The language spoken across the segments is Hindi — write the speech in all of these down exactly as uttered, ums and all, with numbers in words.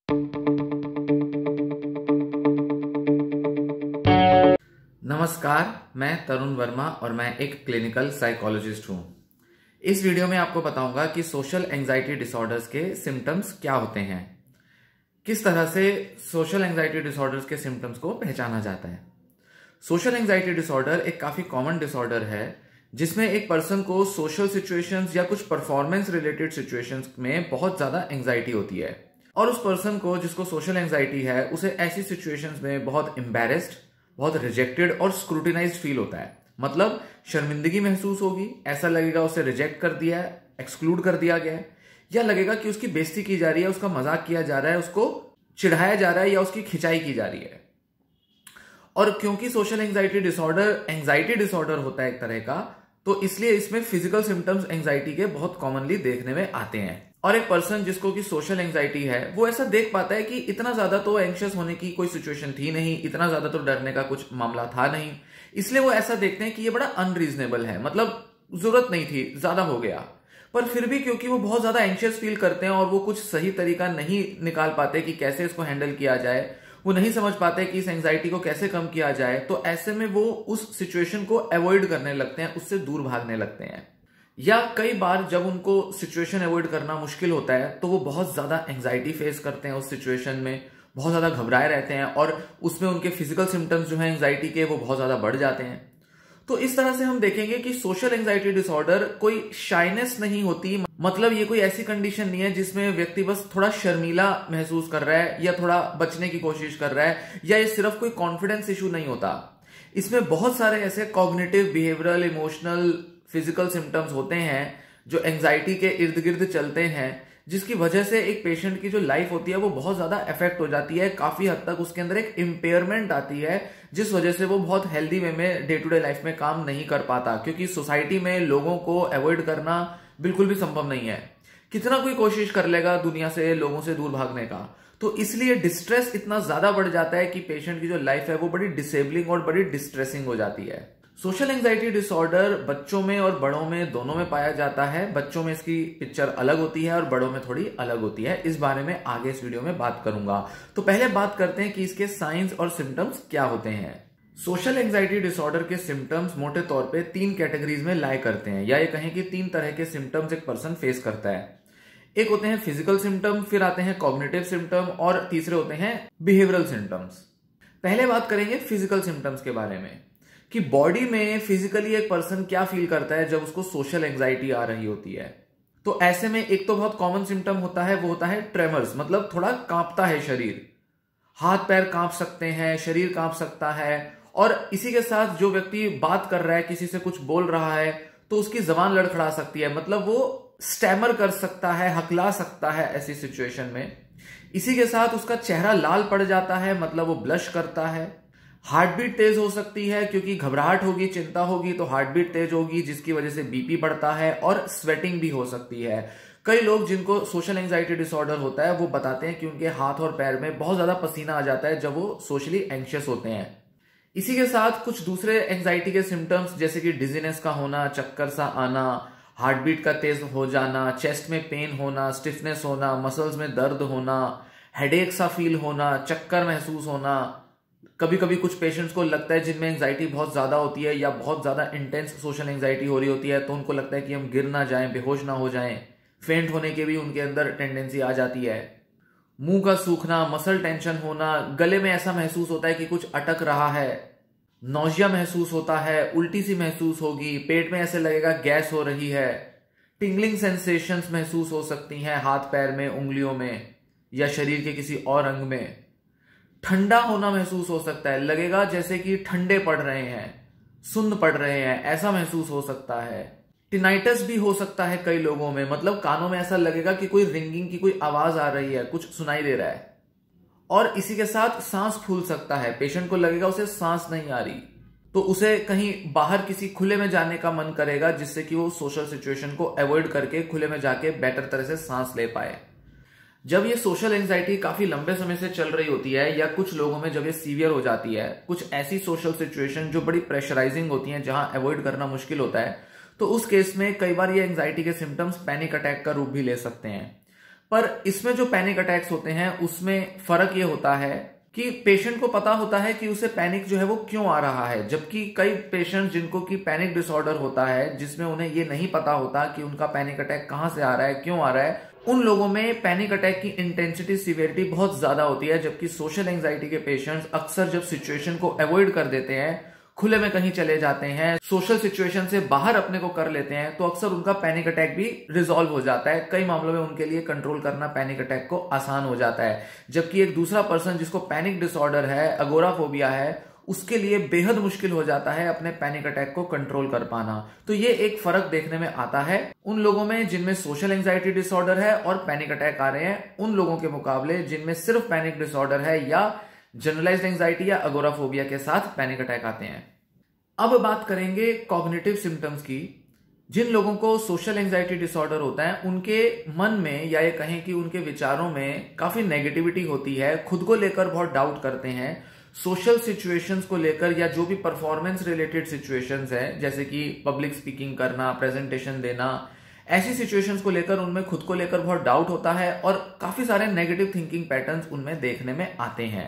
नमस्कार, मैं तरुण वर्मा और मैं एक क्लिनिकल साइकोलॉजिस्ट हूं। इस वीडियो में आपको बताऊंगा कि सोशल एंजाइटी डिसऑर्डर्स के सिम्टम्स क्या होते हैं, किस तरह से सोशल एंजाइटी डिसऑर्डर्स के सिम्टम्स को पहचाना जाता है। सोशल एंजाइटी डिसऑर्डर एक काफी कॉमन डिसऑर्डर है जिसमें एक पर्सन को सोशल सिचुएशंस या कुछ परफॉर्मेंस रिलेटेड सिचुएशंस में बहुत ज्यादा एंजाइटी होती है और उस पर्सन को जिसको सोशल एंजाइटी है उसे ऐसी सिचुएशंस में बहुत एम्बैरेस्ड, बहुत रिजेक्टेड और स्क्रूटिनाइज्ड फील होता है। मतलब शर्मिंदगी महसूस होगी, ऐसा लगेगा उसे रिजेक्ट कर दिया है, एक्सक्लूड कर दिया गया है, या लगेगा कि उसकी बेइज्जती की जा रही है, उसका मजाक किया जा रहा है, उसको चिढ़ाया जा रहा है या उसकी खिंचाई की जा रही है। और क्योंकि social anxiety disorder anxiety disorder होता है एक तरह का, तो इसलिए इसमें फिजिकल सिम्टम्स एंजाइटी के बहुत कॉमनली देखने में आते हैं। और एक पर्सन जिसको कि सोशल एंजाइटी है वो ऐसा देख पाता है कि इतना ज्यादा तो एंग्शियस होने की कोई सिचुएशन थी नहीं, इतना ज्यादा तो डरने का कुछ मामला था नहीं, इसलिए वो ऐसा देखते हैं कि ये बड़ा अनरीजनेबल है, मतलब जरूरत नहीं थी, ज्यादा हो गया। पर फिर भी क्योंकि वो बहुत ज्यादा एंग्शियस फील करते हैं और वो कुछ सही तरीका नहीं निकाल पाते कि कैसे इसको हैंडल किया जाए, वो नहीं समझ पाते कि इस एंजाइटी को कैसे कम किया जाए, तो ऐसे में वो उस सिचुएशन को अवॉइड करने लगते हैं, उससे दूर भागने लगते हैं। या कई बार जब उनको सिचुएशन अवॉइड करना मुश्किल होता है तो वो बहुत ज्यादा एंजाइटी फेस करते हैं, उस सिचुएशन में बहुत ज्यादा घबराए रहते हैं और उसमें उनके फिजिकल सिम्टम्स जो है एंजाइटी के वो बहुत ज्यादा बढ़ जाते हैं। तो इस तरह से हम देखेंगे कि सोशल एंजाइटी डिसऑर्डर कोई शाइनेस नहीं होती, मतलब ये कोई ऐसी कंडीशन नहीं है जिसमें व्यक्ति बस थोड़ा शर्मीला महसूस कर रहा है या थोड़ा बचने की कोशिश कर रहा है, या ये सिर्फ कोई कॉन्फिडेंस इशू नहीं होता। इसमें बहुत सारे ऐसे cognitive, behavioural, emotional, physical symptoms होते हैं जो एंजाइटी के इर्द गिर्द चलते हैं, जिसकी वजह से एक पेशेंट की जो लाइफ होती है वो बहुत ज्यादा इफेक्ट हो जाती है। काफी हद तक उसके अंदर एक इम्पेयरमेंट आती है जिस वजह से वो बहुत हेल्दी वे में डे टू डे लाइफ में काम नहीं कर पाता, क्योंकि सोसाइटी में लोगों को अवॉइड करना बिल्कुल भी संभव नहीं है। कितना कोई कोशिश कर लेगा दुनिया से, लोगों से दूर भागने का, तो इसलिए डिस्ट्रेस इतना ज्यादा बढ़ जाता है कि पेशेंट की जो लाइफ है वो बड़ी डिसेबलिंग और बड़ी डिस्ट्रेसिंग हो जाती है। सोशल एंजाइटी डिसऑर्डर बच्चों में और बड़ों में दोनों में पाया जाता है। बच्चों में इसकी पिक्चर अलग होती है और बड़ों में थोड़ी अलग होती है। इस बारे में आगे इस वीडियो में बात करूंगा। तो पहले बात करते हैं कि इसके साइंस और सिम्टम्स क्या होते हैं। सोशल एंजाइटी डिसऑर्डर के सिम्टम्स मोटे तौर पे तीन कैटेगरीज में लाए करते हैं, या ये कहें कि तीन तरह के सिम्टम्स एक पर्सन फेस करता है। एक होते हैं फिजिकल सिम्टम, फिर आते हैं कॉग्निटिव सिम्टम और तीसरे होते हैं बिहेवियरल सिम्टम्स। पहले बात करेंगे फिजिकल सिम्टम्स के बारे में कि बॉडी में फिजिकली एक पर्सन क्या फील करता है जब उसको सोशल एंजाइटी आ रही होती है। तो ऐसे में एक तो बहुत कॉमन सिम्टम होता है, वो होता है ट्रेमर्स, मतलब थोड़ा कांपता है शरीर, हाथ पैर कांप सकते हैं, शरीर कांप सकता है। और इसी के साथ जो व्यक्ति बात कर रहा है, किसी से कुछ बोल रहा है, तो उसकी जबान लड़खड़ा सकती है, मतलब वो स्टैमर कर सकता है, हकला सकता है ऐसी सिचुएशन में। इसी के साथ उसका चेहरा लाल पड़ जाता है, मतलब वो ब्लश करता है। हार्ट बीट तेज हो सकती है, क्योंकि घबराहट होगी, चिंता होगी तो हार्ट बीट तेज होगी, जिसकी वजह से बीपी बढ़ता है, और स्वेटिंग भी हो सकती है। कई लोग जिनको सोशल एंजाइटी डिसऑर्डर होता है वो बताते हैं कि उनके हाथ और पैर में बहुत ज्यादा पसीना आ जाता है जब वो सोशली एंग्शियस होते हैं। इसी के साथ कुछ दूसरे एंजाइटी के सिम्टम्स जैसे कि डिजीनेस का होना, चक्कर सा आना, हार्ट बीट का तेज हो जाना, चेस्ट में पेन होना, स्टिफनेस होना, मसल्स में दर्द होना, हेडेक सा फील होना, चक्कर महसूस होना। कभी कभी कुछ पेशेंट्स को लगता है जिनमें एंजाइटी बहुत ज्यादा होती है या बहुत ज्यादा इंटेंस सोशल एंजाइटी हो रही होती है, तो उनको लगता है कि हम गिर ना जाएं, बेहोश ना हो जाएं, फेंट होने की भी उनके अंदर टेंडेंसी आ जाती है। मुंह का सूखना, मसल टेंशन होना, गले में ऐसा महसूस होता है कि कुछ अटक रहा है, नौजिया महसूस होता है, उल्टी सी महसूस होगी, पेट में ऐसे लगेगा गैस हो रही है, टिंगलिंग सेंसेशंस महसूस हो सकती हैं हाथ पैर में, उंगलियों में या शरीर के किसी और अंग में। ठंडा होना महसूस हो सकता है, लगेगा जैसे कि ठंडे पड़ रहे हैं, सुन्न पड़ रहे हैं, ऐसा महसूस हो सकता है। टिनाइटस भी हो सकता है कई लोगों में, मतलब कानों में ऐसा लगेगा कि कोई रिंगिंग की कोई आवाज आ रही है, कुछ सुनाई दे रहा है। और इसी के साथ सांस फूल सकता है, पेशेंट को लगेगा उसे सांस नहीं आ रही, तो उसे कहीं बाहर किसी खुले में जाने का मन करेगा, जिससे कि वो सोशल सिचुएशन को अवॉइड करके खुले में जाके बेटर तरह से सांस ले पाए। जब ये सोशल एंजाइटी काफी लंबे समय से चल रही होती है, या कुछ लोगों में जब ये सीवियर हो जाती है, कुछ ऐसी सोशल सिचुएशन जो बड़ी प्रेशराइजिंग होती हैं, जहां अवॉइड करना मुश्किल होता है, तो उस केस में कई बार ये एंजाइटी के सिम्टम्स पैनिक अटैक का रूप भी ले सकते हैं। पर इसमें जो पैनिक अटैक्स होते हैं उसमें फर्क ये होता है कि पेशेंट को पता होता है कि उसे पैनिक जो है वो क्यों आ रहा है, जबकि कई पेशेंट जिनको कि पैनिक डिसऑर्डर होता है जिसमें उन्हें ये नहीं पता होता कि उनका पैनिक अटैक कहां से आ रहा है, क्यों आ रहा है, उन लोगों में पैनिक अटैक की इंटेंसिटी सीवियरिटी बहुत ज्यादा होती है। जबकि सोशल एंजाइटी के पेशेंट्स अक्सर जब सिचुएशन को अवॉइड कर देते हैं, खुले में कहीं चले जाते हैं, सोशल सिचुएशन से बाहर अपने को कर लेते हैं, तो अक्सर उनका पैनिक अटैक भी रिजॉल्व हो जाता है। कई मामलों में उनके लिए कंट्रोल करना पैनिक अटैक को आसान हो जाता है। जबकि एक दूसरा पर्सन जिसको पैनिक डिसऑर्डर है, अगोराफोबिया है, उसके लिए बेहद मुश्किल हो जाता है अपने पैनिक अटैक को कंट्रोल कर पाना। तो ये एक फर्क देखने में आता है उन लोगों में जिनमें सोशल एंजाइटी डिसऑर्डर है और पैनिक अटैक आ रहे हैं, उन लोगों के मुकाबले जिनमें सिर्फ पैनिक डिसऑर्डर है या जनरलाइज्ड एंजाइटी या अगोराफोबिया के साथ पैनिक अटैक आते हैं। अब बात करेंगे कॉग्निटिव सिम्टम्स की। जिन लोगों को सोशल एंजाइटी डिसऑर्डर होता है उनके मन में या ये कहें कि उनके विचारों में काफी नेगेटिविटी होती है, खुद को लेकर बहुत डाउट करते हैं, सोशल सिचुएशंस को लेकर या जो भी परफॉर्मेंस रिलेटेड सिचुएशंस है जैसे कि पब्लिक स्पीकिंग करना, प्रेजेंटेशन देना, ऐसी सिचुएशंस को लेकर उनमें खुद को लेकर बहुत डाउट होता है और काफी सारे नेगेटिव थिंकिंग पैटर्न्स उनमें देखने में आते हैं।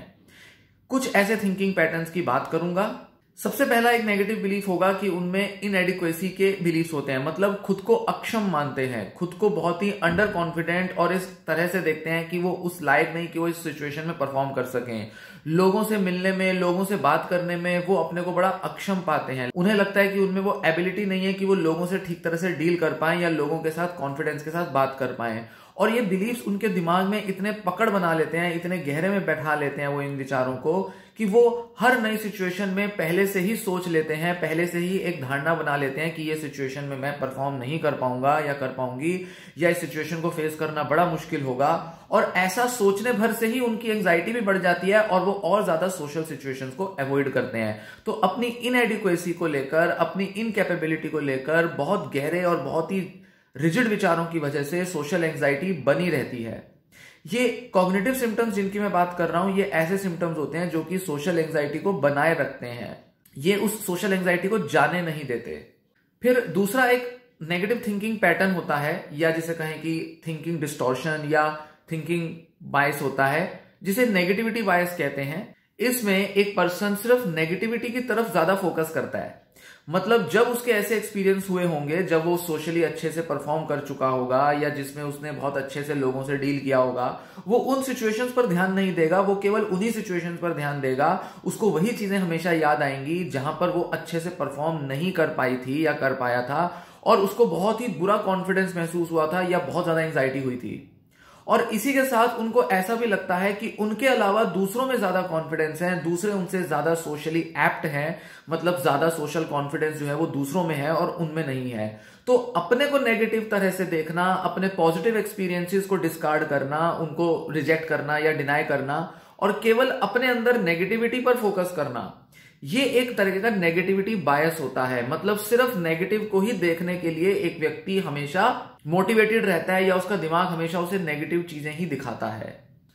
कुछ ऐसे थिंकिंग पैटर्न्स की बात करूंगा। सबसे पहला एक नेगेटिव बिलीफ होगा कि उनमें इनएडिक्वेसी के बिलीफ्स होते हैं, मतलब खुद को अक्षम मानते हैं, खुद को बहुत ही अंडर कॉन्फिडेंट और इस तरह से देखते हैं कि वो उस लायक नहीं कि वो इस सिचुएशन में परफॉर्म कर सकें। लोगों से मिलने में, लोगों से बात करने में वो अपने को बड़ा अक्षम पाते हैं। उन्हें लगता है कि उनमें वो एबिलिटी नहीं है कि वो लोगों से ठीक तरह से डील कर पाएं या लोगों के साथ कॉन्फिडेंस के साथ बात कर पाएं। और ये बिलीफ्स उनके दिमाग में इतने पकड़ बना लेते हैं, इतने गहरे में बैठा लेते हैं वो इन विचारों को कि वो हर नई सिचुएशन में पहले से ही सोच लेते हैं, पहले से ही एक धारणा बना लेते हैं कि ये सिचुएशन में मैं परफॉर्म नहीं कर पाऊंगा या कर पाऊंगी या इस सिचुएशन को फेस करना बड़ा मुश्किल होगा। और ऐसा सोचने भर से ही उनकी एंजाइटी भी बढ़ जाती है और वो और ज्यादा सोशल सिचुएशंस को अवॉइड करते हैं। तो अपनी इनएडिक्वेसी को लेकर, अपनी इनकैपेबिलिटी को लेकर बहुत गहरे और बहुत ही रिजिड विचारों की वजह से सोशल एंजाइटी बनी रहती है। ये कॉग्निटिव सिम्टम्स जिनकी मैं बात कर रहा हूं, ये ऐसे सिम्टम्स होते हैं जो कि सोशल एंजाइटी को बनाए रखते हैं, ये उस सोशल एंजाइटी को जाने नहीं देते। फिर दूसरा एक नेगेटिव थिंकिंग पैटर्न होता है या जिसे कहें कि थिंकिंग डिस्टॉर्शन या थिंकिंग बायस होता है, जिसे नेगेटिविटी बायस कहते हैं। इसमें एक पर्सन सिर्फ नेगेटिविटी की तरफ ज्यादा फोकस करता है। मतलब जब उसके ऐसे एक्सपीरियंस हुए होंगे जब वो सोशली अच्छे से परफॉर्म कर चुका होगा या जिसमें उसने बहुत अच्छे से लोगों से डील किया होगा, वो उन सिचुएशंस पर ध्यान नहीं देगा, वो केवल उन्हीं सिचुएशंस पर ध्यान देगा। उसको वही चीजें हमेशा याद आएंगी जहां पर वो अच्छे से परफॉर्म नहीं कर पाई थी या कर पाया था और उसको बहुत ही बुरा कॉन्फिडेंस महसूस हुआ था या बहुत ज्यादा एंजाइटी हुई थी। और इसी के साथ उनको ऐसा भी लगता है कि उनके अलावा दूसरों में ज्यादा कॉन्फिडेंस है, दूसरे उनसे ज्यादा सोशली एप्ट हैं, मतलब ज्यादा सोशल कॉन्फिडेंस जो है वो दूसरों में है और उनमें नहीं है। तो अपने को नेगेटिव तरह से देखना, अपने पॉजिटिव एक्सपीरियंसेस को डिस्कार्ड करना, उनको रिजेक्ट करना या डिनाई करना और केवल अपने अंदर नेगेटिविटी पर फोकस करना, ये एक तरीके का नेगेटिविटी बायस होता है। मतलब सिर्फ नेगेटिव को ही देखने के लिए एक व्यक्ति हमेशा मोटिवेटेड रहता है या उसका दिमाग हमेशा उसे नेगेटिव चीजें ही दिखाता है।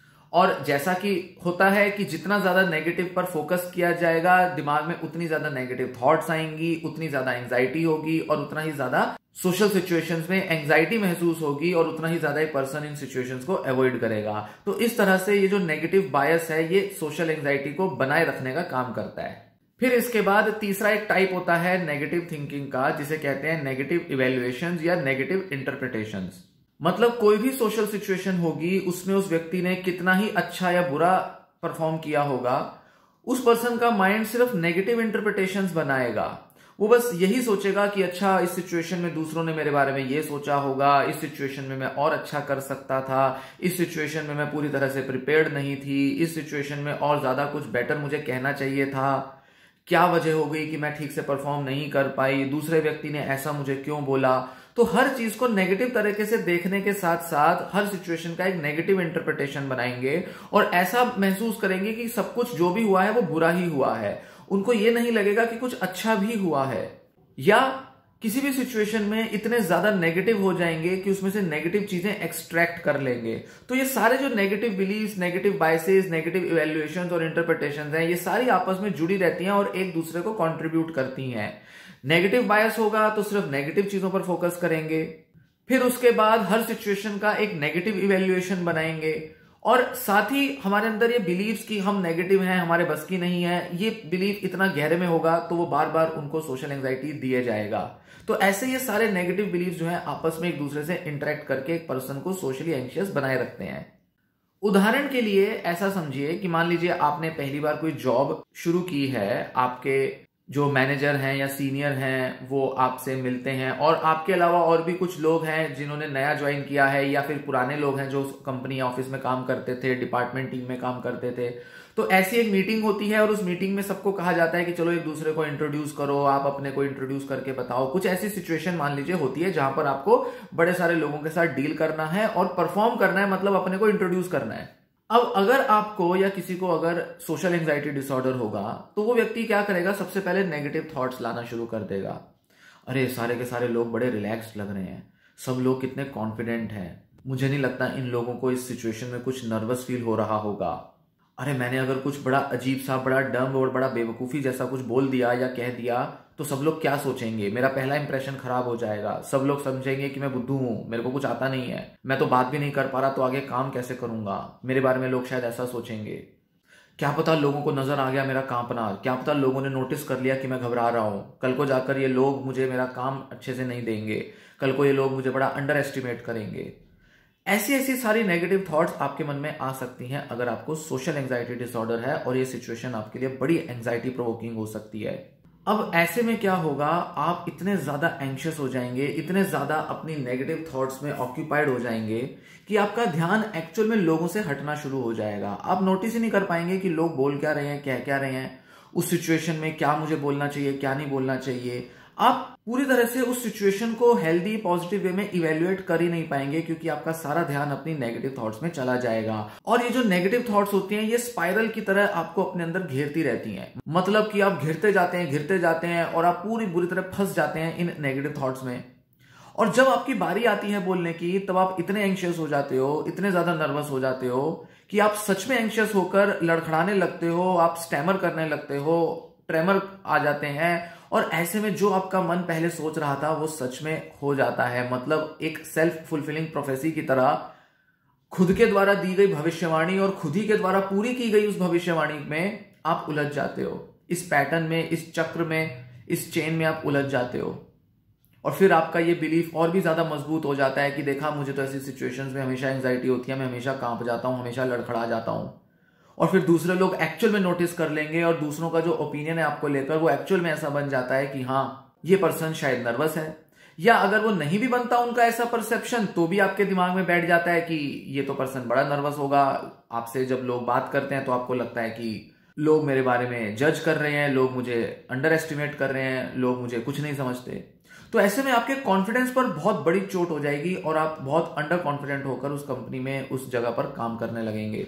और जैसा कि होता है कि जितना ज्यादा नेगेटिव पर फोकस किया जाएगा, दिमाग में उतनी ज्यादा नेगेटिव थॉट्स आएंगी, उतनी ज्यादा एंजाइटी होगी और उतना ही ज्यादा सोशल सिचुएशंस में एंजाइटी महसूस होगी और उतना ही ज्यादा एक पर्सन इन सिचुएशंस को अवॉइड करेगा। तो इस तरह से ये जो नेगेटिव बायस है ये सोशल एंजाइटी को बनाए रखने का काम करता है। फिर इसके बाद तीसरा एक टाइप होता है नेगेटिव थिंकिंग का, जिसे कहते हैं नेगेटिव इवैल्यूएशंस या नेगेटिव इंटरप्रिटेशंस। मतलब कोई भी सोशल सिचुएशन होगी, उसमें उस व्यक्ति ने कितना ही अच्छा या बुरा परफॉर्म किया होगा, उस पर्सन का माइंड सिर्फ नेगेटिव इंटरप्रिटेशंस बनाएगा। वो बस यही सोचेगा कि अच्छा इस सिचुएशन में दूसरों ने मेरे बारे में ये सोचा होगा, इस सिचुएशन में मैं और अच्छा कर सकता था, इस सिचुएशन में मैं पूरी तरह से प्रिपेयर्ड नहीं थी, इस सिचुएशन में और ज्यादा कुछ बेटर मुझे कहना चाहिए था, क्या वजह हो गई कि मैं ठीक से परफॉर्म नहीं कर पाई, दूसरे व्यक्ति ने ऐसा मुझे क्यों बोला। तो हर चीज को नेगेटिव तरीके से देखने के साथ साथ हर सिचुएशन का एक नेगेटिव इंटरप्रिटेशन बनाएंगे और ऐसा महसूस करेंगे कि सब कुछ जो भी हुआ है वो बुरा ही हुआ है। उनको ये नहीं लगेगा कि कुछ अच्छा भी हुआ है, या किसी भी सिचुएशन में इतने ज्यादा नेगेटिव हो जाएंगे कि उसमें से नेगेटिव चीजें एक्सट्रैक्ट कर लेंगे। तो ये सारे जो negative beliefs, negative biases, negative evaluations और इंटरप्रिटेशंस हैं, ये सारी आपस में जुड़ी रहती हैं और एक दूसरे को कंट्रीब्यूट करती हैं। नेगेटिव बायस होगा तो सिर्फ नेगेटिव चीजों पर फोकस करेंगे। फिर उसके बाद हर सिचुएशन का एक नेगेटिव इवेल्युएशन बनाएंगे, और साथ ही हमारे अंदर ये बिलीव्स कि हम नेगेटिव हैं, हमारे बस की नहीं है, ये बिलीव इतना गहरे में होगा तो वो बार बार उनको सोशल एंजाइटी दिया जाएगा। तो ऐसे ये सारे नेगेटिव बिलीव्स जो हैं आपस में एक दूसरे से इंटरेक्ट करके एक पर्सन को सोशली एंशियस बनाए रखते हैं। उदाहरण के लिए ऐसा समझिए कि मान लीजिए आपने पहली बार कोई जॉब शुरू की है, आपके जो मैनेजर हैं या सीनियर हैं वो आपसे मिलते हैं, और आपके अलावा और भी कुछ लोग हैं जिन्होंने नया ज्वाइन किया है, या फिर पुराने लोग हैं जो कंपनी या ऑफिस में काम करते थे, डिपार्टमेंट टीम में काम करते थे। तो ऐसी एक मीटिंग होती है और उस मीटिंग में सबको कहा जाता है कि चलो एक दूसरे को इंट्रोड्यूस करो, आप अपने को इंट्रोड्यूस करके बताओ। कुछ ऐसी सिचुएशन मान लीजिए होती है जहां पर आपको बड़े सारे लोगों के साथ डील करना है और परफॉर्म करना है, मतलब अपने को इंट्रोड्यूस करना है। अब अगर आपको या किसी को अगर सोशल एंजाइटी डिसऑर्डर होगा तो वो व्यक्ति क्या करेगा, सबसे पहले नेगेटिव थॉट्स लाना शुरू कर देगा। अरे सारे के सारे लोग बड़े रिलैक्स्ड लग रहे हैं, सब लोग कितने कॉन्फिडेंट हैं, मुझे नहीं लगता इन लोगों को इस सिचुएशन में कुछ नर्वस फील हो रहा होगा। अरे मैंने अगर कुछ बड़ा अजीब सा, बड़ा डम और बड़ा बेवकूफ़ी जैसा कुछ बोल दिया या कह दिया तो सब लोग क्या सोचेंगे, मेरा पहला इंप्रेशन खराब हो जाएगा, सब लोग समझेंगे कि मैं बुद्धू हूं, मेरे को कुछ आता नहीं है, मैं तो बात भी नहीं कर पा रहा तो आगे काम कैसे करूंगा, मेरे बारे में लोग शायद ऐसा सोचेंगे। क्या पता लोगों को नजर आ गया मेरा कांपना, क्या पता लोगों ने नोटिस कर लिया कि मैं घबरा रहा हूं, कल को जाकर ये लोग मुझे मेरा काम अच्छे से नहीं देंगे, कल को ये लोग मुझे बड़ा अंडर एस्टिमेट करेंगे। ऐसी ऐसी सारी नेगेटिव थॉट्स आपके मन में आ सकती हैं अगर आपको सोशल एंजाइटी डिसऑर्डर है, और ये सिचुएशन आपके लिए बड़ी एंजाइटी प्रोवोकिंग हो सकती है। अब ऐसे में क्या होगा, आप इतने ज्यादा एंशियस हो जाएंगे, इतने ज्यादा अपनी नेगेटिव थॉट्स में ऑक्यूपाइड हो जाएंगे कि आपका ध्यान एक्चुअल में लोगों से हटना शुरू हो जाएगा। आप नोटिस ही नहीं कर पाएंगे कि लोग बोल क्या रहे हैं, कह क्या रहे हैं, उस सिचुएशन में क्या मुझे बोलना चाहिए, क्या नहीं बोलना चाहिए। आप पूरी तरह से उस सिचुएशन को हेल्दी पॉजिटिव वे में इवेल्युएट कर ही नहीं पाएंगे, क्योंकि आपका सारा ध्यान अपनी नेगेटिव थॉट्स में चला जाएगा। और ये जो नेगेटिव थॉट्स होती हैं ये स्पाइरल की तरह आपको अपने अंदर घेरती रहती हैं, मतलब कि आप घिरते जाते हैं घिरते जाते हैं और आप पूरी बुरी तरह फंस जाते हैं इन नेगेटिव थॉट्स में। और जब आपकी बारी आती है बोलने की तब आप इतने एंशियस हो जाते हो, इतने ज्यादा नर्वस हो जाते हो कि आप सच में एंशियस होकर लड़खड़ाने लगते हो, आप स्टैमर करने लगते हो, ट्रेमर आ जाते हैं, और ऐसे में जो आपका मन पहले सोच रहा था वो सच में हो जाता है। मतलब एक सेल्फ फुलफिलिंग प्रोफेसी की तरह खुद के द्वारा दी गई भविष्यवाणी और खुद ही के द्वारा पूरी की गई उस भविष्यवाणी में आप उलझ जाते हो, इस पैटर्न में, इस चक्र में, इस चेन में आप उलझ जाते हो। और फिर आपका ये बिलीफ और भी ज्यादा मजबूत हो जाता है कि देखा मुझे तो ऐसी सिचुएशंस में हमेशा एंजाइटी होती है, मैं हमेशा कांप जाता हूं, हमेशा लड़खड़ा जाता हूं। और फिर दूसरे लोग एक्चुअल में नोटिस कर लेंगे और दूसरों का जो ओपिनियन है आपको लेकर वो एक्चुअल में ऐसा बन जाता है कि हाँ ये पर्सन शायद नर्वस है, या अगर वो नहीं भी बनता उनका ऐसा परसेप्शन तो भी आपके दिमाग में बैठ जाता है कि ये तो पर्सन बड़ा नर्वस होगा। आपसे जब लोग बात करते हैं तो आपको लगता है कि लोग मेरे बारे में जज कर रहे हैं, लोग मुझे अंडर एस्टिमेट कर रहे हैं, लोग मुझे कुछ नहीं समझते। तो ऐसे में आपके कॉन्फिडेंस पर बहुत बड़ी चोट हो जाएगी और आप बहुत अंडर कॉन्फिडेंट होकर उस कंपनी में, उस जगह पर काम करने लगेंगे।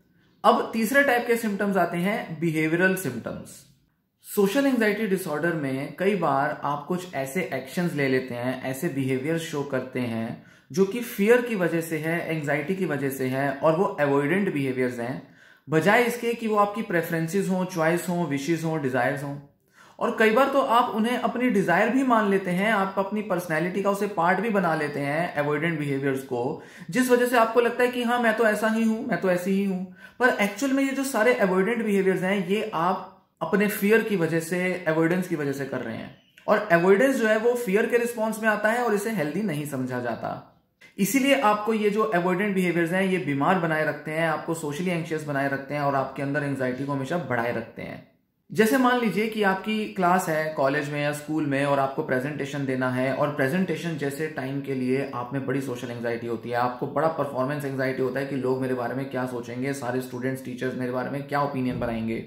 अब तीसरे टाइप के सिम्टम्स आते हैं behavioural symptoms. Social anxiety disorder में कई बार आप कुछ ऐसे एक्शंस ले लेते हैं, ऐसे बिहेवियर शो करते हैं जो कि फियर की वजह से है, एंजाइटी की वजह से है, और वो अवॉइडेंट बिहेवियर्स हैं, बजाय इसके कि वो आपकी प्रेफरेंसेस हों, चॉइस हों, विशेस हों, डिजायर्स हों। और कई बार तो आप उन्हें अपनी डिजायर भी मान लेते हैं, आप अपनी पर्सनैलिटी का उसे पार्ट भी बना लेते हैं अवॉइडेंट बिहेवियर्स को, जिस वजह से आपको लगता है कि हाँ मैं तो ऐसा ही हूं, मैं तो ऐसी ही हूं। पर एक्चुअल में ये जो सारे अवॉइडेंट बिहेवियर्स हैं ये आप अपने फियर की वजह से, अवॉइडेंस की वजह से कर रहे हैं, और अवॉइडेंस जो है वो फियर के रिस्पॉन्स में आता है और इसे हेल्दी नहीं समझा जाता। इसीलिए आपको ये जो अवॉइडेंट बिहेवियर्स हैं ये बीमार बनाए रखते हैं, आपको सोशली एंशियस बनाए रखते हैं और आपके अंदर एंजाइटी को हमेशा बढ़ाए रखते हैं। जैसे मान लीजिए कि आपकी क्लास है कॉलेज में या स्कूल में और आपको प्रेजेंटेशन देना है, और प्रेजेंटेशन जैसे टाइम के लिए आप में बड़ी सोशल एंजाइटी होती है, आपको बड़ा परफॉर्मेंस एंजाइटी होता है कि लोग मेरे बारे में क्या सोचेंगे, सारे स्टूडेंट्स टीचर्स मेरे बारे में क्या ओपिनियन बनाएंगे।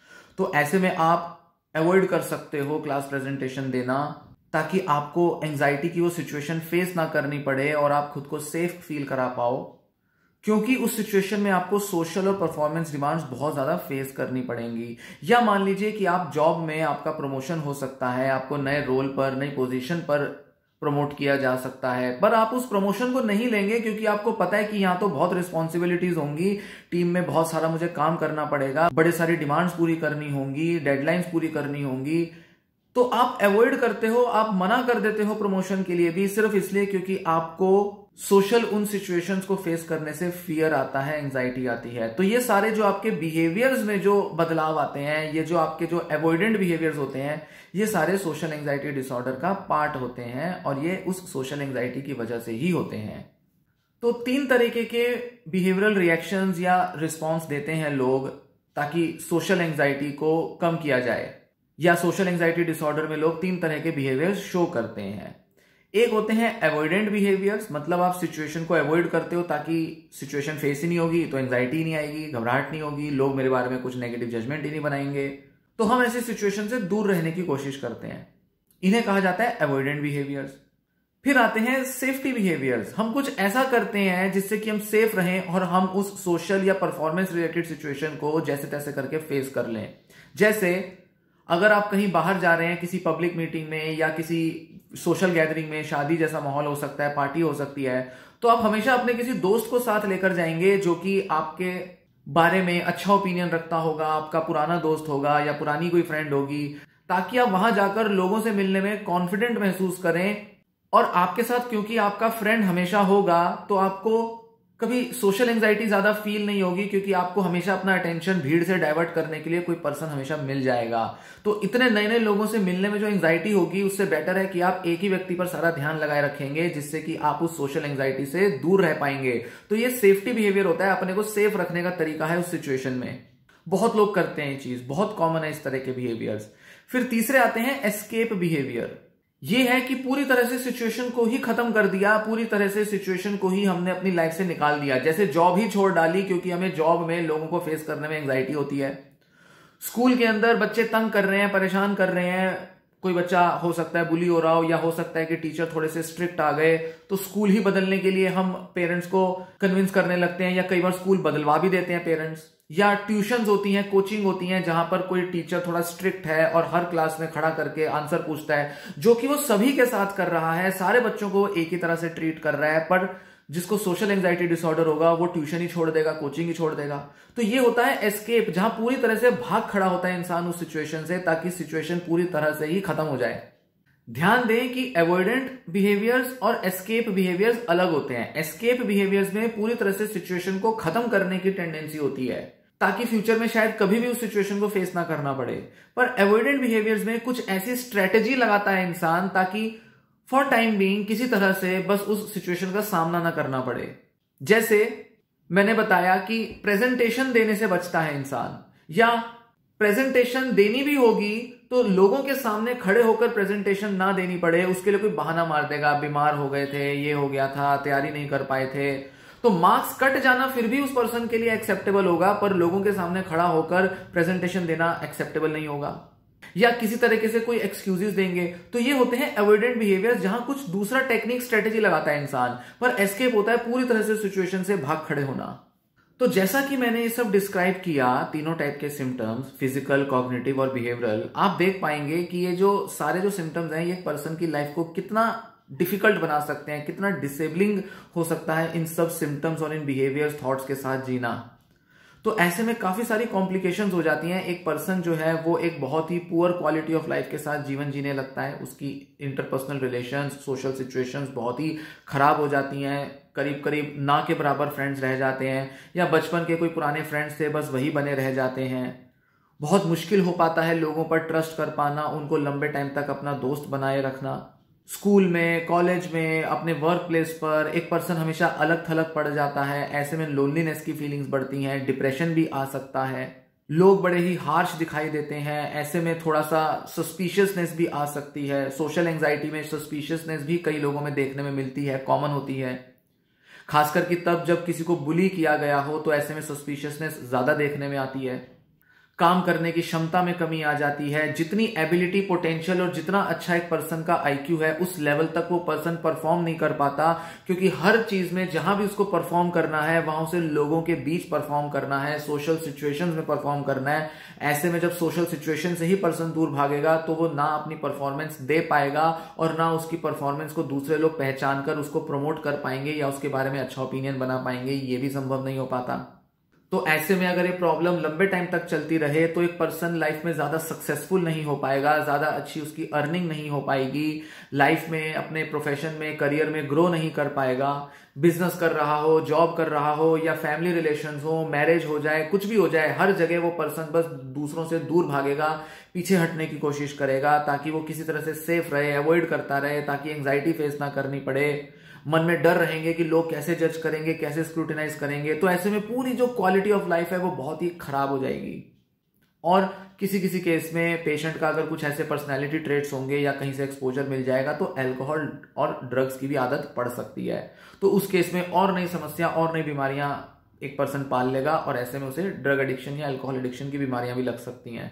तो ऐसे में आप अवॉइड कर सकते हो क्लास प्रेजेंटेशन देना, ताकि आपको एंजाइटी की वो सिचुएशन फेस ना करनी पड़े और आप खुद को सेफ फील करा पाओ, क्योंकि उस सिचुएशन में आपको सोशल और परफॉर्मेंस डिमांड्स बहुत ज्यादा फेस करनी पड़ेंगी। या मान लीजिए कि आप जॉब में, आपका प्रमोशन हो सकता है, आपको नए रोल पर, नई पोजीशन पर प्रमोट किया जा सकता है, पर आप उस प्रमोशन को नहीं लेंगे क्योंकि आपको पता है कि यहाँ तो बहुत रिस्पॉन्सिबिलिटीज होंगी, टीम में बहुत सारा मुझे काम करना पड़ेगा, बड़े सारी डिमांड्स पूरी करनी होंगी, डेडलाइंस पूरी करनी होंगी। तो आप अवॉइड करते हो, आप मना कर देते हो प्रमोशन के लिए भी, सिर्फ इसलिए क्योंकि आपको सोशल उन सिचुएशंस को फेस करने से फियर आता है, एंजाइटी आती है। तो ये सारे जो आपके बिहेवियर्स में जो बदलाव आते हैं, ये जो आपके जो अवॉइडेंट बिहेवियर्स होते हैं, ये सारे सोशल एंजाइटी डिसऑर्डर का पार्ट होते हैं और ये उस सोशल एंजाइटी की वजह से ही होते हैं। तो तीन तरीके के बिहेवियरल रिएक्शंस या रिस्पॉन्स देते हैं लोग ताकि सोशल एंजाइटी को कम किया जाए, या सोशल एंजाइटी डिसऑर्डर में लोग तीन तरह के बिहेवियर्स शो करते हैं। एक होते हैं अवॉइडेंट बिहेवियर्स, मतलब आप सिचुएशन को अवॉइड करते हो ताकि सिचुएशन फेस ही नहीं होगी तो एंजाइटी नहीं आएगी, घबराहट नहीं होगी, लोग मेरे बारे में कुछ नेगेटिव जजमेंट ही नहीं बनाएंगे, तो हम ऐसी सिचुएशन से दूर रहने की कोशिश करते हैं। इन्हें कहा जाता है अवॉइडेंट बिहेवियर्स। फिर आते हैं सेफ्टी बिहेवियर्स। हम कुछ ऐसा करते हैं जिससे कि हम सेफ रहें और हम उस सोशल या परफॉर्मेंस रिलेटेड सिचुएशन को जैसे तैसे करके फेस कर लें। जैसे अगर आप कहीं बाहर जा रहे हैं किसी पब्लिक मीटिंग में या किसी सोशल गैदरिंग में, शादी जैसा माहौल हो सकता है, पार्टी हो सकती है, तो आप हमेशा अपने किसी दोस्त को साथ लेकर जाएंगे जो कि आपके बारे में अच्छा ओपिनियन रखता होगा, आपका पुराना दोस्त होगा या पुरानी कोई फ्रेंड होगी, ताकि आप वहां जाकर लोगों से मिलने में कॉन्फिडेंट महसूस करें। और आपके साथ क्योंकि आपका फ्रेंड हमेशा होगा तो आपको कभी सोशल एंजाइटी ज्यादा फील नहीं होगी, क्योंकि आपको हमेशा अपना अटेंशन भीड़ से डाइवर्ट करने के लिए कोई पर्सन हमेशा मिल जाएगा। तो इतने नए नए लोगों से मिलने में जो एंजाइटी होगी उससे बेटर है कि आप एक ही व्यक्ति पर सारा ध्यान लगाए रखेंगे, जिससे कि आप उस सोशल एंजाइटी से दूर रह पाएंगे। तो ये सेफ्टी बिहेवियर होता है, अपने को सेफ रखने का तरीका है उस सिचुएशन में। बहुत लोग करते हैं ये चीज, बहुत कॉमन है इस तरह के बिहेवियर्स। फिर तीसरे आते हैं एस्केप बिहेवियर। ये है कि पूरी तरह से सिचुएशन को ही खत्म कर दिया, पूरी तरह से सिचुएशन को ही हमने अपनी लाइफ से निकाल दिया। जैसे जॉब ही छोड़ डाली, क्योंकि हमें जॉब में लोगों को फेस करने में एंजाइटी होती है। स्कूल के अंदर बच्चे तंग कर रहे हैं, परेशान कर रहे हैं, कोई बच्चा हो सकता है बुली हो रहा हो, या हो सकता है कि टीचर थोड़े से स्ट्रिक्ट आ गए, तो स्कूल ही बदलने के लिए हम पेरेंट्स को कन्विंस करने लगते हैं, या कई बार स्कूल बदलवा भी देते हैं पेरेंट्स। या ट्यूशंस होती हैं, कोचिंग होती हैं, जहां पर कोई टीचर थोड़ा स्ट्रिक्ट है और हर क्लास में खड़ा करके आंसर पूछता है, जो कि वो सभी के साथ कर रहा है, सारे बच्चों को एक ही तरह से ट्रीट कर रहा है, पर जिसको सोशल एंजाइटी डिसऑर्डर होगा वो ट्यूशन ही छोड़ देगा, कोचिंग ही छोड़ देगा। तो ये होता है एस्केप, जहां पूरी तरह से भाग खड़ा होता है इंसान उस सिचुएशन से, ताकि सिचुएशन पूरी तरह से ही खत्म हो जाए। ध्यान दें कि अवॉइडेंट बिहेवियर्स और एस्केप बिहेवियर्स अलग होते हैं। एस्केप बिहेवियर्स में पूरी तरह से सिचुएशन को खत्म करने की टेंडेंसी होती है, ताकि फ्यूचर में शायद कभी भी उस सिचुएशन को फेस ना करना पड़े। पर अवॉइडेंट बिहेवियर्स में कुछ ऐसी स्ट्रेटेजी लगाता है इंसान ताकि फॉर टाइम बीइंग किसी तरह से बस उस सिचुएशन का सामना ना करना पड़े। जैसे मैंने बताया कि प्रेजेंटेशन देने से बचता है इंसान, या प्रेजेंटेशन देनी भी होगी तो लोगों के सामने खड़े होकर प्रेजेंटेशन ना देनी पड़े, उसके लिए कोई बहाना मार देगा, बीमार हो गए थे, ये हो गया था, तैयारी नहीं कर पाए थे, तो मार्क्स कट जाना फिर भी उस पर्सन के लिए एक्सेप्टेबल होगा, पर लोगों के सामने खड़ा होकर प्रेजेंटेशन देना एक्सेप्टेबल नहीं होगा। या किसी तरीके से कोई एक्सक्यूजेस देंगे। तो ये होते हैं अवॉइडेंट बिहेवियर, जहां कुछ दूसरा टेक्निक स्ट्रेटेजी लगाता है इंसान, पर एस्केप होता है पूरी तरह से सिचुएशन से भाग खड़े होना। तो जैसा कि मैंने ये सब डिस्क्राइब किया, तीनों टाइप के सिम्टम्स, फिजिकल, कॉग्निटिव और बिहेवियरल, आप देख पाएंगे कि ये जो सारे जो सिम्टम्स हैं ये एक पर्सन की लाइफ को कितना डिफिकल्ट बना सकते हैं, कितना डिसेबलिंग हो सकता है इन सब सिम्टम्स और इन बिहेवियर्स, थॉट्स के साथ जीना। तो ऐसे में काफी सारी कॉम्प्लिकेशंस हो जाती हैं। एक पर्सन जो है वो एक बहुत ही पुअर क्वालिटी ऑफ लाइफ के साथ जीवन जीने लगता है, उसकी इंटरपर्सनल रिलेशंस, सोशल सिचुएशंस बहुत ही खराब हो जाती हैं, करीब करीब ना के बराबर फ्रेंड्स रह जाते हैं, या बचपन के कोई पुराने फ्रेंड्स थे बस वही बने रह जाते हैं। बहुत मुश्किल हो पाता है लोगों पर ट्रस्ट कर पाना, उनको लंबे टाइम तक अपना दोस्त बनाए रखना। स्कूल में, कॉलेज में, अपने वर्क प्लेस पर एक पर्सन हमेशा अलग थलग पड़ जाता है। ऐसे में लोनलीनेस की फीलिंग्स बढ़ती हैं, डिप्रेशन भी आ सकता है, लोग बड़े ही हार्श दिखाई देते हैं। ऐसे में थोड़ा सा सस्पिशियसनेस भी आ सकती है। सोशल एंजाइटी में सस्पिशियसनेस भी कई लोगों में देखने में मिलती है, कॉमन होती है, खासकर कि तब जब किसी को बुली किया गया हो तो ऐसे में सस्पिशियसनेस ज्यादा देखने में आती है। काम करने की क्षमता में कमी आ जाती है। जितनी एबिलिटी, पोटेंशियल और जितना अच्छा एक पर्सन का आईक्यू है उस लेवल तक वो पर्सन परफॉर्म नहीं कर पाता, क्योंकि हर चीज में जहां भी उसको परफॉर्म करना है वहां उसे लोगों के बीच परफॉर्म करना है, सोशल सिचुएशंस में परफॉर्म करना है। ऐसे में जब सोशल सिचुएशन से ही पर्सन दूर भागेगा तो वो ना अपनी परफॉर्मेंस दे पाएगा और ना उसकी परफॉर्मेंस को दूसरे लोग पहचान कर उसको प्रमोट कर पाएंगे या उसके बारे में अच्छा ओपिनियन बना पाएंगे, ये भी संभव नहीं हो पाता। तो ऐसे में अगर ये प्रॉब्लम लंबे टाइम तक चलती रहे तो एक पर्सन लाइफ में ज्यादा सक्सेसफुल नहीं हो पाएगा, ज्यादा अच्छी उसकी अर्निंग नहीं हो पाएगी, लाइफ में अपने प्रोफेशन में करियर में ग्रो नहीं कर पाएगा। बिजनेस कर रहा हो, जॉब कर रहा हो या फैमिली रिलेशंस हो, मैरिज हो जाए, कुछ भी हो जाए, हर जगह वो पर्सन बस दूसरों से दूर भागेगा, पीछे हटने की कोशिश करेगा ताकि वो किसी तरह से सेफ रहे, अवॉइड करता रहे, ताकि एंग्जाइटी फेस ना करनी पड़े। मन में डर रहेंगे कि लोग कैसे जज करेंगे, कैसे स्क्रूटिनाइज करेंगे। तो ऐसे में पूरी जो क्वालिटी ऑफ लाइफ है वो बहुत ही खराब हो जाएगी। और किसी किसी केस में पेशेंट का अगर कुछ ऐसे पर्सनैलिटी ट्रेट्स होंगे या कहीं से एक्सपोजर मिल जाएगा तो अल्कोहल और ड्रग्स की भी आदत पड़ सकती है। तो उस केस में और नई समस्या और नई बीमारियां एक पर्सन पाल लेगा और ऐसे में उसे ड्रग एडिक्शन या अल्कोहल एडिक्शन की बीमारियां भी लग सकती हैं।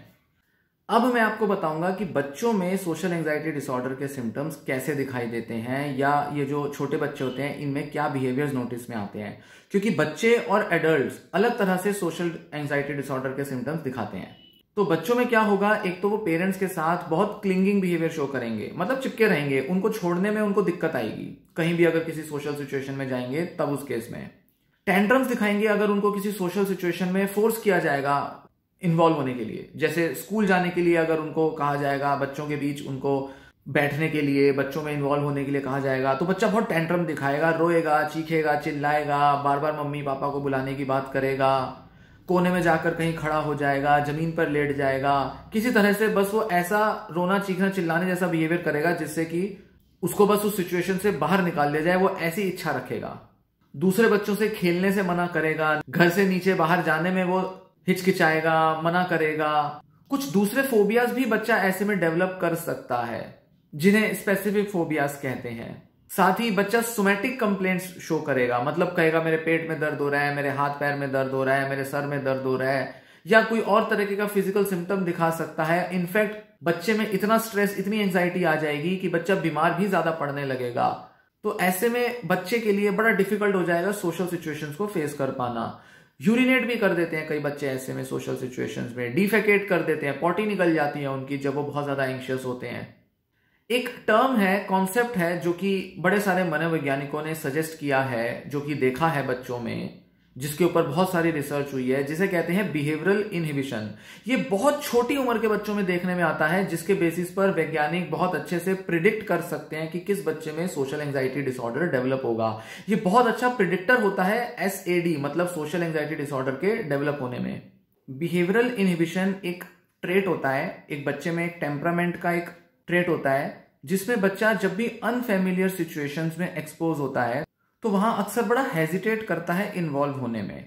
अब मैं आपको बताऊंगा कि बच्चों में सोशल एंजाइटी डिसऑर्डर के सिम्टम्स कैसे दिखाई देते हैं, या ये जो छोटे बच्चे होते हैं इनमें क्या बिहेवियर्स नोटिस में आते हैं, क्योंकि बच्चे और एडल्ट्स अलग तरह से सोशल एंजाइटी डिसऑर्डर के सिम्टम्स दिखाते हैं। तो बच्चों में क्या होगा, एक तो वो पेरेंट्स के साथ बहुत क्लिंगिंग बिहेवियर शो करेंगे, मतलब चिपके रहेंगे, उनको छोड़ने में उनको दिक्कत आएगी, कहीं भी अगर किसी सोशल सिचुएशन में जाएंगे तब उस केस में। टेंट्रम्स दिखाएंगे अगर उनको किसी सोशल सिचुएशन में फोर्स किया जाएगा इन्वॉल्व होने के लिए, जैसे स्कूल जाने के लिए अगर उनको कहा जाएगा, बच्चों के बीच उनको बैठने के लिए, बच्चों में इन्वॉल्व होने के लिए कहा जाएगा, तो बच्चा बहुत टेंट्रम दिखाएगा, रोएगा, चीखेगा, चिल्लाएगा, बार बार मम्मी पापा को बुलाने की बात करेगा, कोने में जाकर कहीं खड़ा हो जाएगा, जमीन पर लेट जाएगा, किसी तरह से बस वो ऐसा रोना चीखना चिल्लाने जैसा बिहेवियर करेगा जिससे कि उसको बस उस सिचुएशन से बाहर निकाल दिया जाए। वो ऐसी इच्छा रखेगा, दूसरे बच्चों से खेलने से मना करेगा, घर से नीचे बाहर जाने में वो हिचकिचाएगा, मना करेगा। कुछ दूसरे फोबियाज भी बच्चा ऐसे में डेवलप कर सकता है जिन्हें स्पेसिफिक फोबियाज कहते हैं। साथ ही बच्चा सोमैटिक कंप्लेंट्स शो करेगा, मतलब कहेगा मेरे पेट में दर्द हो रहा है, मेरे हाथ पैर में दर्द हो रहा है, मेरे सर में दर्द हो रहा है, या कोई और तरीके का फिजिकल सिम्टम दिखा सकता है। इनफैक्ट बच्चे में इतना स्ट्रेस, इतनी एंजाइटी आ जाएगी कि बच्चा बीमार भी ज्यादा पड़ने लगेगा। तो ऐसे में बच्चे के लिए बड़ा डिफिकल्ट हो जाएगा सोशल सिचुएशंस को फेस कर पाना। यूरिनेट भी कर देते हैं कई बच्चे ऐसे में सोशल सिचुएशंस में, डिफेकेट कर देते हैं, पॉटी निकल जाती है उनकी जब वो बहुत ज्यादा एंशियस होते हैं। एक टर्म है, कॉन्सेप्ट है जो कि बड़े सारे मनोवैज्ञानिकों ने सजेस्ट किया है, जो कि देखा है बच्चों में, जिसके ऊपर बहुत सारी रिसर्च हुई है, जिसे कहते हैं बिहेवियरल इनहिबिशन। ये बहुत छोटी उम्र के बच्चों में देखने में आता है, जिसके बेसिस पर वैज्ञानिक बहुत अच्छे से प्रिडिक्ट कर सकते हैं कि किस बच्चे में सोशल एंजाइटी डिसऑर्डर डेवलप होगा। ये बहुत अच्छा प्रिडिक्टर होता है एस ए डी, मतलब सोशल एंजाइटी डिसऑर्डर के डेवलप होने में। बिहेवियरल इनहिबिशन एक ट्रेट होता है, एक बच्चे में एक टेम्परामेंट का एक ट्रेट होता है, जिसमें बच्चा जब भी अनफेमिलियर सिचुएशंस में एक्सपोज होता है तो वहां अक्सर बड़ा हेजिटेट करता है इन्वॉल्व होने में।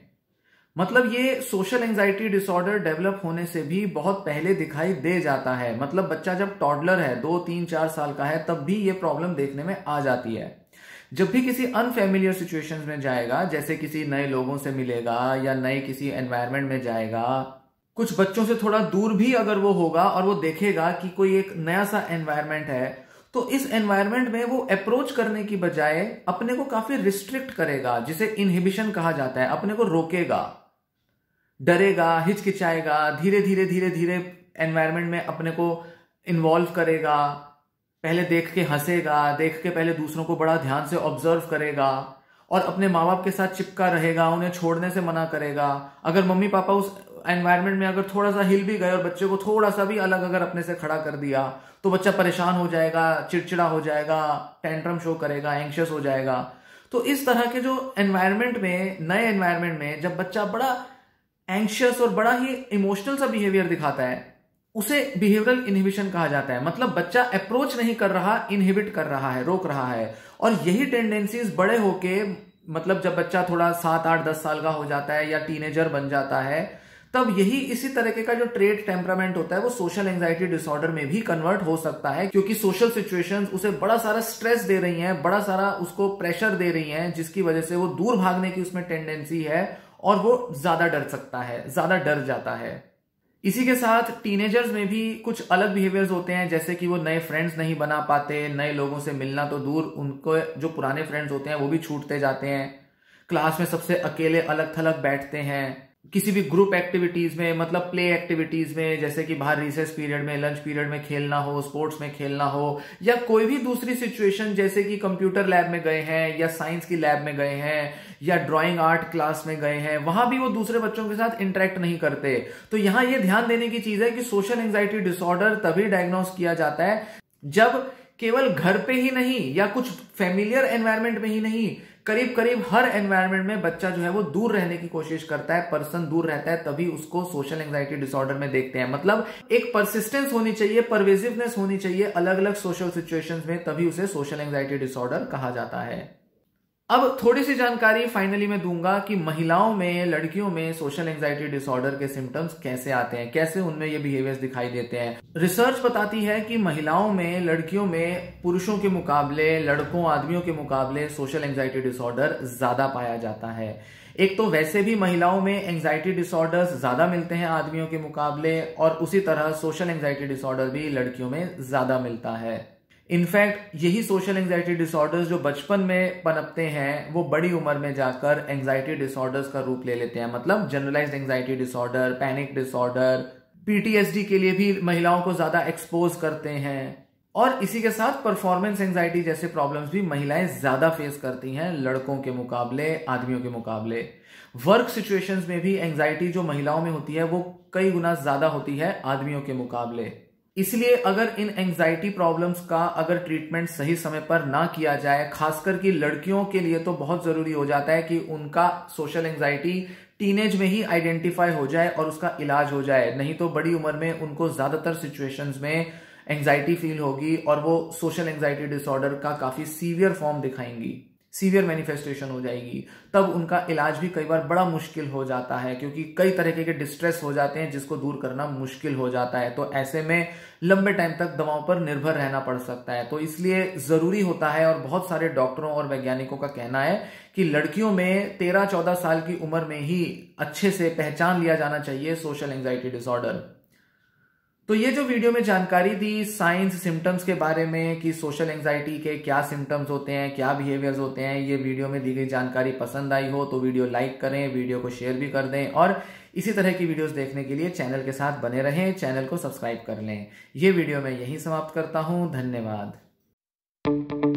मतलब ये सोशल एंजाइटी डिसऑर्डर डेवलप होने से भी बहुत पहले दिखाई दे जाता है। मतलब बच्चा जब टॉडलर है, दो तीन चार साल का है, तब भी ये प्रॉब्लम देखने में आ जाती है। जब भी किसी अनफेमिलियर सिचुएशंस में जाएगा, जैसे किसी नए लोगों से मिलेगा या नए किसी एनवायरनमेंट में जाएगा, कुछ बच्चों से थोड़ा दूर भी अगर वो होगा और वो देखेगा कि कोई एक नया सा एनवायरनमेंट है, तो इस एनवायरनमेंट में वो अप्रोच करने की बजाय अपने को काफी रिस्ट्रिक्ट करेगा, जिसे इनहिबिशन कहा जाता है। अपने को रोकेगा, डरेगा, हिचकिचाएगा, धीरे धीरे धीरे धीरे एनवायरनमेंट में अपने को इन्वॉल्व करेगा। पहले देख के हंसेगा, देख के पहले दूसरों को बड़ा ध्यान से ऑब्जर्व करेगा और अपने माँ बाप के साथ चिपका रहेगा, उन्हें छोड़ने से मना करेगा। अगर मम्मी पापा उस एनवायरनमेंट में अगर थोड़ा सा हिल भी गए और बच्चे को थोड़ा सा भी अलग अगर अपने से खड़ा कर दिया तो बच्चा परेशान हो जाएगा, चिड़चिड़ा हो जाएगा, टेंट्रम शो करेगा, एंग्शियस हो जाएगा। तो इस तरह के जो एनवायरनमेंट में, नए एनवायरनमेंट में जब बच्चा बड़ा एंग्शियस और बड़ा ही इमोशनल सा बिहेवियर दिखाता है, उसे बिहेवियरल इनहिबिशन कहा जाता है। मतलब बच्चा अप्रोच नहीं कर रहा, इनहिबिट कर रहा है, रोक रहा है। और यही टेंडेंसीज बड़े होके, मतलब जब बच्चा थोड़ा सात आठ दस साल का हो जाता है या टीनेजर बन जाता है, तब यही इसी तरीके का जो ट्रेट टेम्परामेंट होता है वो सोशल एंजाइटी डिसऑर्डर में भी कन्वर्ट हो सकता है, क्योंकि सोशल सिचुएशंस उसे बड़ा सारा स्ट्रेस दे रही हैं, बड़ा सारा उसको प्रेशर दे रही हैं, जिसकी वजह से वो दूर भागने की उसमें टेंडेंसी है और वो ज्यादा डर सकता है, ज्यादा डर जाता है। इसी के साथ टीनेजर्स में भी कुछ अलग बिहेवियर्स होते हैं, जैसे कि वो नए फ्रेंड्स नहीं बना पाते, नए लोगों से मिलना तो दूर, उनको जो पुराने फ्रेंड्स होते हैं वो भी छूटते जाते हैं, क्लास में सबसे अकेले अलग थलग बैठते हैं, किसी भी ग्रुप एक्टिविटीज में, मतलब प्ले एक्टिविटीज में, जैसे कि बाहर रिसेस पीरियड में, लंच पीरियड में खेलना हो, स्पोर्ट्स में खेलना हो, या कोई भी दूसरी सिचुएशन जैसे कि कंप्यूटर लैब में गए हैं या साइंस की लैब में गए हैं या ड्राइंग आर्ट क्लास में गए हैं, वहां भी वो दूसरे बच्चों के साथ इंटरेक्ट नहीं करते। तो यहां ये ध्यान देने की चीज है कि सोशल एंजाइटी डिसऑर्डर तभी डायग्नोस किया जाता है जब केवल घर पे ही नहीं या कुछ फैमिलियर एनवायरनमेंट में ही नहीं, करीब करीब हर एनवायरनमेंट में बच्चा जो है वो दूर रहने की कोशिश करता है, पर्सन दूर रहता है, तभी उसको सोशल एंजाइटी डिसऑर्डर में देखते हैं। मतलब एक परसिस्टेंस होनी चाहिए, परवेसिवनेस होनी चाहिए अलग अलग सोशल सिचुएशंस में, तभी उसे सोशल एंजाइटी डिसऑर्डर कहा जाता है। अब थोड़ी सी जानकारी फाइनली मैं दूंगा कि महिलाओं में, लड़कियों में सोशल एंजाइटी डिसऑर्डर के सिम्टम्स कैसे आते हैं, कैसे उनमें ये बिहेवियर्स दिखाई देते हैं। रिसर्च बताती है कि महिलाओं में, लड़कियों में पुरुषों के मुकाबले, लड़कों आदमियों के मुकाबले सोशल एंजाइटी डिसऑर्डर ज्यादा पाया जाता है। एक तो वैसे भी महिलाओं में एंजाइटी डिसऑर्डर्स ज्यादा मिलते हैं आदमियों के मुकाबले, और उसी तरह सोशल एंजाइटी डिसऑर्डर भी लड़कियों में ज्यादा मिलता है। इनफैक्ट यही सोशल एंजाइटी डिसऑर्डर्स जो बचपन में पनपते हैं वो बड़ी उम्र में जाकर एंजाइटी डिसऑर्डर्स का रूप ले लेते हैं। मतलब generalised anxiety disorder, panic disorder, PTSD के लिए भी महिलाओं को ज्यादा एक्सपोज करते हैं। और इसी के साथ परफॉर्मेंस एंजाइटी जैसे प्रॉब्लम्स भी महिलाएं ज्यादा फेस करती हैं लड़कों के मुकाबले, आदमियों के मुकाबले। वर्क सिचुएशंस में भी एंजाइटी जो महिलाओं में होती है वो कई गुना ज्यादा होती है आदमियों के मुकाबले। इसलिए अगर इन एंजाइटी प्रॉब्लम्स का अगर ट्रीटमेंट सही समय पर ना किया जाए, खासकर कि लड़कियों के लिए तो बहुत जरूरी हो जाता है कि उनका सोशल एंजाइटी टीनेज में ही आइडेंटिफाई हो जाए और उसका इलाज हो जाए। नहीं तो बड़ी उम्र में उनको ज्यादातर सिचुएशंस में एंजाइटी फील होगी और वो सोशल एंजाइटी डिसऑर्डर का काफी सीवियर फॉर्म दिखाएंगी, सीवियर मैनिफेस्टेशन हो जाएगी। तब उनका इलाज भी कई बार बड़ा मुश्किल हो जाता है, क्योंकि कई तरह के डिस्ट्रेस हो जाते हैं जिसको दूर करना मुश्किल हो जाता है। तो ऐसे में लंबे टाइम तक दवाओं पर निर्भर रहना पड़ सकता है। तो इसलिए जरूरी होता है, और बहुत सारे डॉक्टरों और वैज्ञानिकों का कहना है कि लड़कियों में तेरह चौदह साल की उम्र में ही अच्छे से पहचान लिया जाना चाहिए सोशल एंजाइटी डिसऑर्डर। तो ये जो वीडियो में जानकारी दी साइंस सिम्टम्स के बारे में कि सोशल एंजाइटी के क्या सिम्टम्स होते हैं, क्या बिहेवियर्स होते हैं, ये वीडियो में दी गई जानकारी पसंद आई हो तो वीडियो लाइक करें, वीडियो को शेयर भी कर दें, और इसी तरह की वीडियोस देखने के लिए चैनल के साथ बने रहें, चैनल को सब्सक्राइब कर लें। ये वीडियो मैं यहीं समाप्त करता हूं। धन्यवाद।